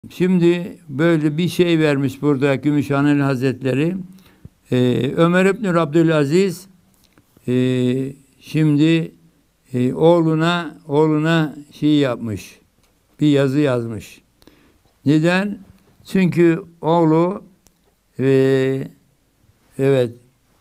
şimdi böyle bir şey vermiş burada Gümüşhaneli Hazretleri. Ömer İbni Abdülaziz şimdi oğluna şey yapmış. Bir yazı yazmış. Neden? Çünkü oğlu evet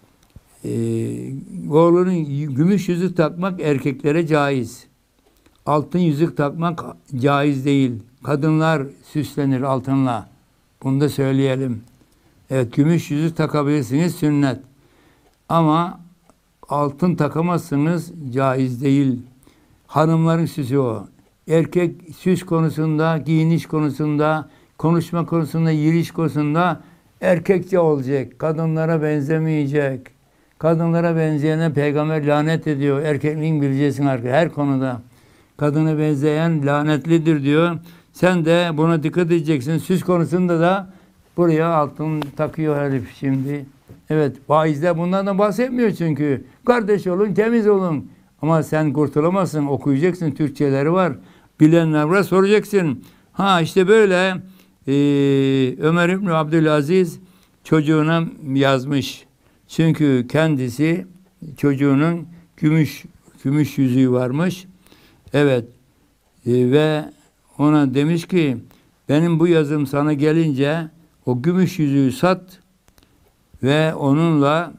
oğlunun gümüş yüzük takmak erkeklere caiz. Altın yüzük takmak caiz değil. Kadınlar süslenir altınla. Bunu da söyleyelim. Evet, gümüş yüzük takabilirsiniz, sünnet. Ama altın takamazsınız, caiz değil. Hanımların süsü o. Erkek süs konusunda, giyiniş konusunda, konuşma konusunda, yürüyüş konusunda erkekçe olacak. Kadınlara benzemeyecek. Kadınlara benzeyene peygamber lanet ediyor. Erkekliğin bileceksin her konuda. Kadına benzeyen lanetlidir diyor. Sen de buna dikkat edeceksin. Süs konusunda da buraya altın takıyor herif şimdi. Evet, vaizler bundan da bahsetmiyor çünkü. Kardeş olun, temiz olun. Ama sen kurtulamazsın, okuyacaksın. Türkçeleri var. Bilenler var, soracaksın. Ha işte böyle Ömer İbni Abdülaziz çocuğuna yazmış. Çünkü kendisi çocuğunun gümüş yüzüğü varmış. Evet. Ve ona demiş ki benim bu yazım sana gelince o gümüş yüzüğü sat ve onunla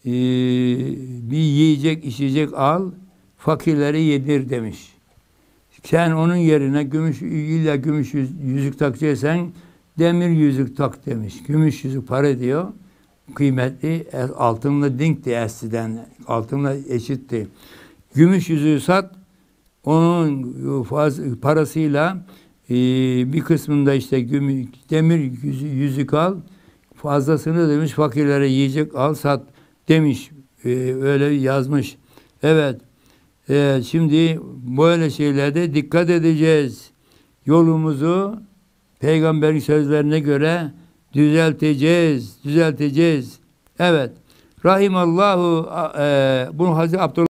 bir yiyecek içecek al, fakirleri yedir demiş. Sen onun yerine gümüş yüzük takacaksan demir yüzük tak demiş. Gümüş yüzük para diyor. Kıymetli, altınla dinkti eskiden. Altınla eşitti. Gümüş yüzüğü sat, onun parasıyla bir kısmında işte demir yüzük al, fazlasını demiş fakirlere yiyecek al sat demiş. Öyle yazmış. Evet. Şimdi böyle şeylerde dikkat edeceğiz. Yolumuzu peygamberin sözlerine göre düzelteceğiz. Evet. Rahimallahu bunu Hazreti Abdullah